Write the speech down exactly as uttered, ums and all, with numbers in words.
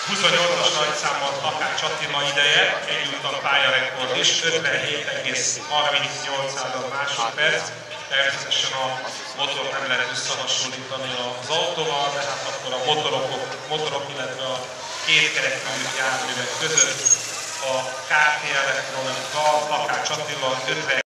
huszonnyolcas nagyszámmal Takács Attila ideje, egyúttal pályarekord is, ötvenhét egész harmincnyolc másodperc. Természetesen a motort nem lehet összehasonlítani az autóval, de hát akkor a motorok, motorok illetve a kétkerekű járművek között a ká té Elektronika Takács Attila ötven